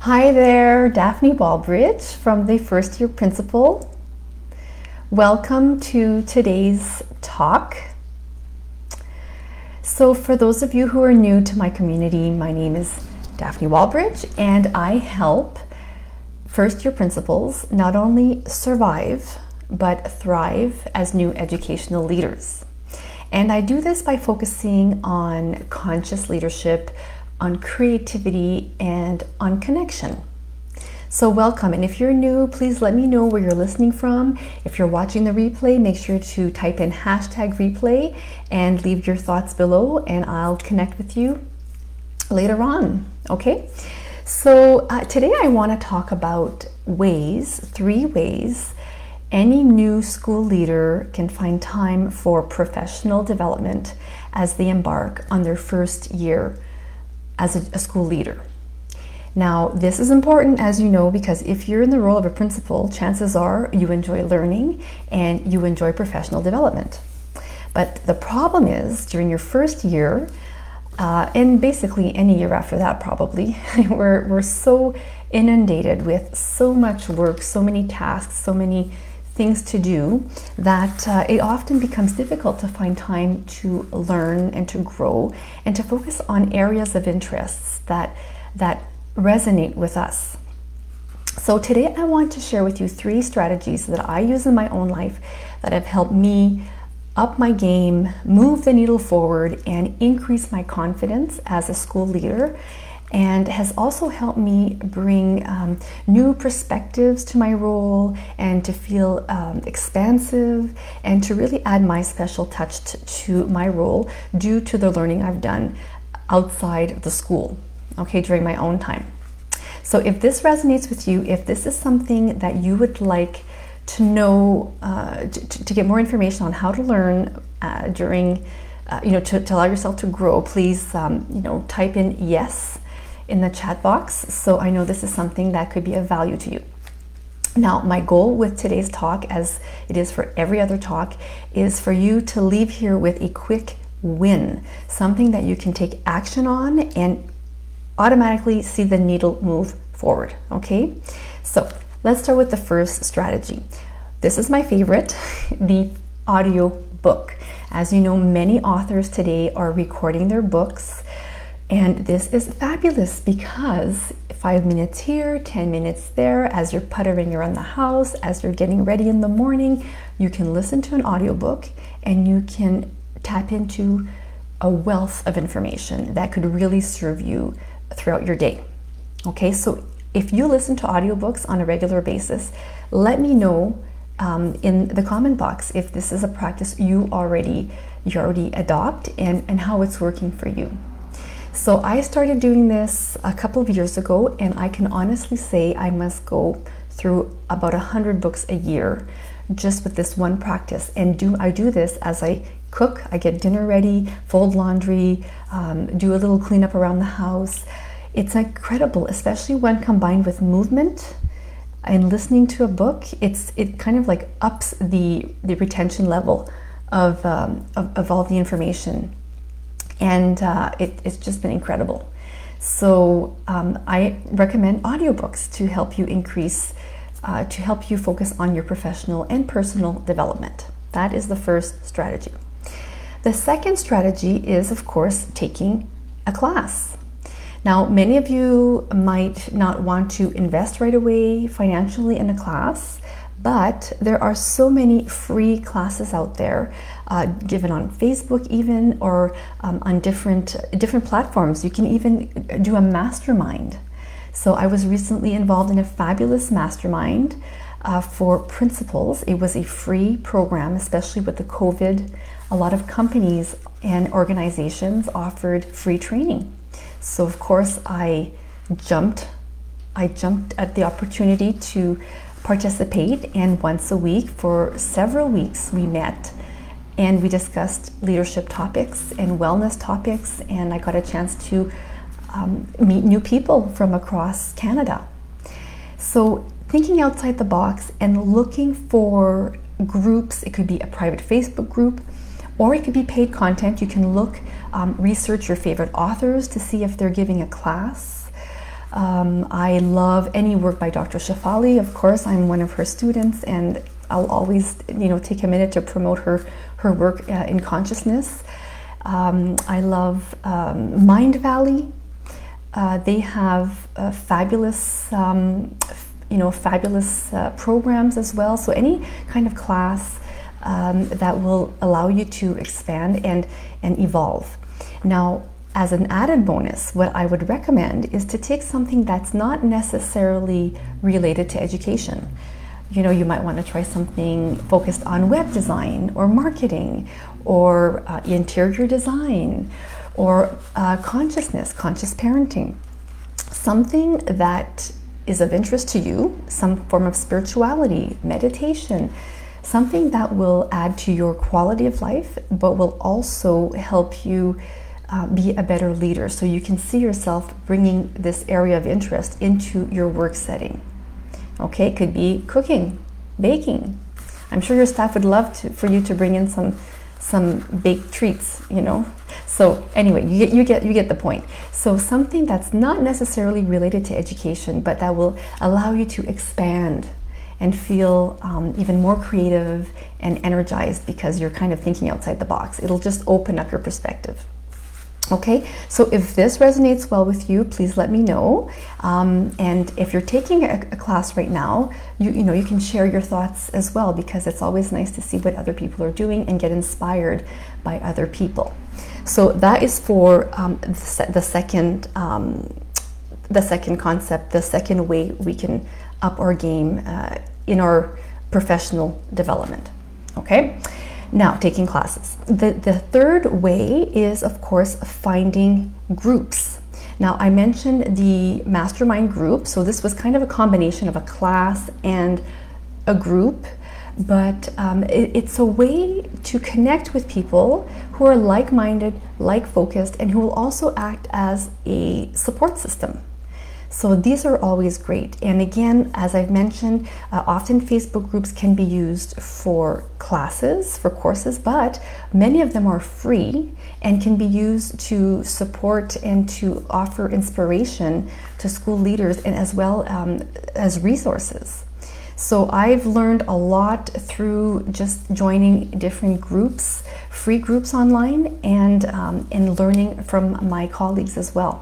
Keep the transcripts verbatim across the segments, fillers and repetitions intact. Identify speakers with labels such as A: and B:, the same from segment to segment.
A: Hi there, Daphne Walbridge from the First Year Principal. Welcome to today's talk. So for those of you who are new to my community, my name is Daphne Walbridge and I help first year principals not only survive but thrive as new educational leaders. And I do this by focusing on conscious leadership, on creativity, and on connection. So welcome, and if you're new, please let me know where you're listening from. If you're watching the replay, make sure to type in hashtag replay and leave your thoughts below, and I'll connect with you later on, okay? So uh, today I want to talk about ways, three ways, any new school leader can find time for professional development as they embark on their first year as a, a school leader. Now, this is important, as you know, because if you're in the role of a principal, chances are you enjoy learning and you enjoy professional development. But the problem is, during your first year, uh, and basically any year after that probably, we're, we're so inundated with so much work, so many tasks, so many things to do, that uh, it often becomes difficult to find time to learn and to grow and to focus on areas of interests that that resonate with us. So today I want to share with you three strategies that I use in my own life that have helped me up my game, move the needle forward, and increase my confidence as a school leader, and has also helped me bring um, new perspectives to my role and to feel um, expansive and to really add my special touch to my role due to the learning I've done outside the school, okay, during my own time. So if this resonates with you, if this is something that you would like to know, uh, to, to get more information on how to learn uh, during, uh, you know, to, to allow yourself to grow, please, um, you know, type in yes in the chat box, so I know this is something that could be of value to you. Now, my goal with today's talk, as it is for every other talk, is for you to leave here with a quick win, something that you can take action on and automatically see the needle move forward, okay? So let's start with the first strategy. This is my favorite, the audio book. As you know, many authors today are recording their books, and this is fabulous because five minutes here, ten minutes there, as you're puttering around the house, as you're getting ready in the morning, you can listen to an audiobook and you can tap into a wealth of information that could really serve you throughout your day. Okay, so if you listen to audiobooks on a regular basis, let me know um, in the comment box if this is a practice you already you already adopt and, and how it's working for you. So I started doing this a couple of years ago, and I can honestly say I must go through about a hundred books a year just with this one practice. And do I do this as I cook, I get dinner ready, fold laundry, um, do a little cleanup around the house. It's incredible, especially when combined with movement and listening to a book. It's it kind of like ups the the retention level of um, of, of all the information. And uh, it, it's just been incredible. So um, I recommend audiobooks to help you increase, uh, to help you focus on your professional and personal development. That is the first strategy. The second strategy is, of course, taking a class. Now, many of you might not want to invest right away financially in a class, but there are so many free classes out there, uh, given on Facebook even, or um, on different different platforms. You can even do a mastermind. So I was recently involved in a fabulous mastermind uh, for principals. It was a free program, especially with the COVID. A lot of companies and organizations offered free training. So of course I jumped, I jumped at the opportunity to participate, and once a week for several weeks we met and we discussed leadership topics and wellness topics, and I got a chance to um, meet new people from across Canada. So thinking outside the box and looking for groups, it could be a private Facebook group or it could be paid content. You can look, um, research your favorite authors to see if they're giving a class. Um, I love any work by Doctor Shefali. Of course, I'm one of her students, and I'll always, you know, take a minute to promote her her work uh, in consciousness. Um, I love um, Mindvalley. Uh, they have uh, fabulous, um, you know, fabulous uh, programs as well. So any kind of class um, that will allow you to expand and and evolve. Now, as an added bonus, what I would recommend is to take something that's not necessarily related to education. You know, you might want to try something focused on web design or marketing or uh, interior design or uh, consciousness, conscious parenting. Something that is of interest to you, some form of spirituality, meditation, something that will add to your quality of life, but will also help you Uh, be a better leader, so you can see yourself bringing this area of interest into your work setting. Okay, it could be cooking, baking. I'm sure your staff would love to, for you to bring in some some baked treats, you know. So anyway, you get, you get you get the point. So something that's not necessarily related to education, but that will allow you to expand and feel um, even more creative and energized because you're kind of thinking outside the box. It'll just open up your perspective. Okay, so if this resonates well with you, please let me know. Um, and if you're taking a, a class right now, you, you know, you can share your thoughts as well, because it's always nice to see what other people are doing and get inspired by other people. So that is for um, the, the second um, the second concept, the second way we can up our game uh, in our professional development. Okay. Now, taking classes. The, the third way is, of course, finding groups. Now, I mentioned the mastermind group, so this was kind of a combination of a class and a group, but um, it, it's a way to connect with people who are like-minded, like-focused, and who will also act as a support system. So these are always great. And again, as I've mentioned, uh, often Facebook groups can be used for classes, for courses, but many of them are free and can be used to support and to offer inspiration to school leaders, and as well um, as resources. So I've learned a lot through just joining different groups, free groups online, and, um, and learning from my colleagues as well.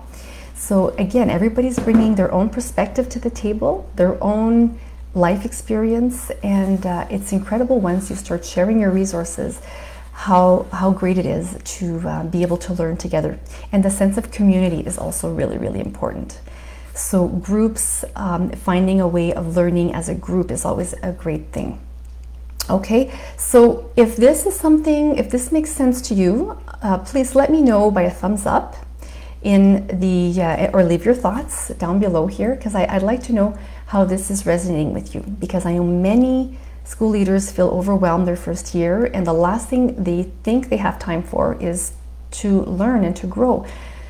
A: So again, everybody's bringing their own perspective to the table, their own life experience, and uh, it's incredible once you start sharing your resources, how, how great it is to uh, be able to learn together. And the sense of community is also really, really important. So groups, um, finding a way of learning as a group is always a great thing. Okay, so if this is something, if this makes sense to you, uh, please let me know by a thumbs up in the, uh, or leave your thoughts down below here, because I'd like to know how this is resonating with you, because I know many school leaders feel overwhelmed their first year, and the last thing they think they have time for is to learn and to grow.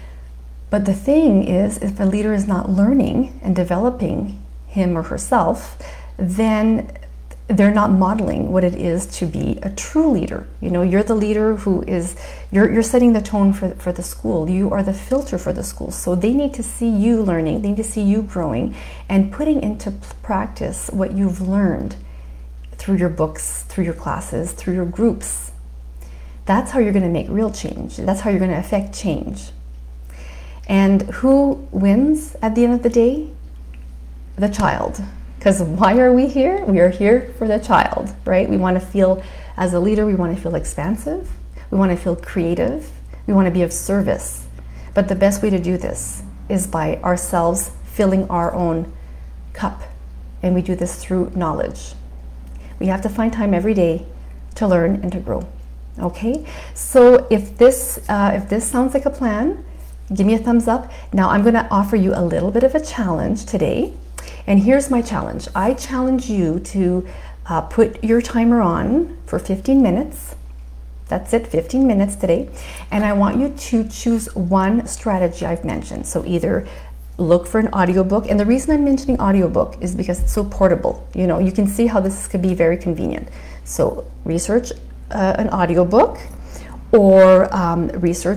A: But the thing is, if a leader is not learning and developing him or herself, then they're not modeling what it is to be a true leader. You know, you're the leader who is, you're, you're setting the tone for, for the school. You are the filter for the school. So they need to see you learning, they need to see you growing and putting into practice what you've learned through your books, through your classes, through your groups. That's how you're going to make real change. That's how you're going to affect change. And who wins at the end of the day? The child. Because why are we here? We are here for the child, right? We want to feel, as a leader, we want to feel expansive. We want to feel creative. We want to be of service. But the best way to do this is by ourselves filling our own cup. And we do this through knowledge. We have to find time every day to learn and to grow. Okay? So if this, uh, if this sounds like a plan, give me a thumbs up. Now I'm going to offer you a little bit of a challenge today. And here's my challenge. I challenge you to uh, put your timer on for fifteen minutes. That's it, fifteen minutes today. And I want you to choose one strategy I've mentioned. So either look for an audiobook. And the reason I'm mentioning audiobook is because it's so portable. You know, you can see how this could be very convenient. So research uh, an audiobook, or um, research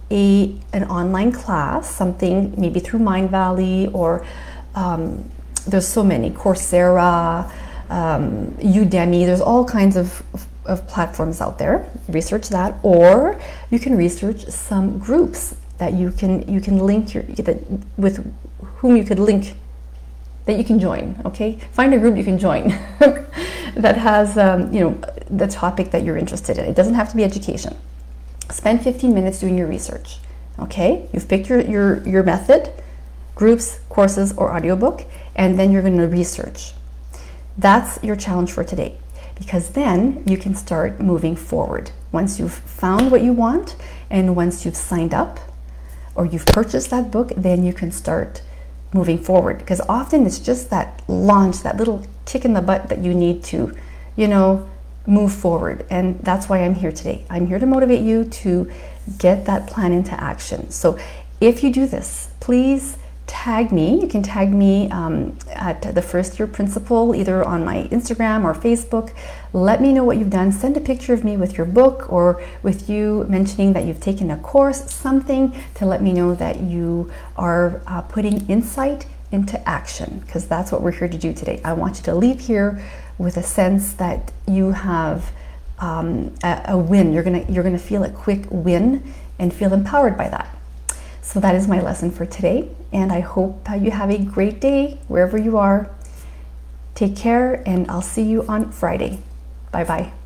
A: a an online class, something maybe through Mindvalley, or um, there's so many, Coursera, um, Udemy, there's all kinds of, of platforms out there. Research that, or you can research some groups that you can you can link your that with whom you could link, that you can join. Okay, find a group you can join that has um, you know, the topic that you're interested in. It doesn't have to be education. Spend fifteen minutes doing your research. Okay, you've picked your your, your method, groups, courses, or audiobook, and then you're going to research. That's your challenge for today, because then you can start moving forward. Once you've found what you want, and once you've signed up or you've purchased that book, then you can start moving forward, because often it's just that launch, that little kick in the butt that you need to, you know, move forward. And that's why I'm here today. I'm here to motivate you to get that plan into action. So if you do this, please tag me. You can tag me um, at the First Year Principal, either on my Instagram or Facebook. Let me know what you've done. Send a picture of me with your book, or with you mentioning that you've taken a course, something to let me know that you are uh, putting insight into action, because that's what we're here to do today. I want you to leave here with a sense that you have um, a, a win. You're gonna you're gonna feel a quick win and feel empowered by that. So that is my lesson for today, and I hope uh, you have a great day wherever you are. Take care, and I'll see you on Friday. Bye bye.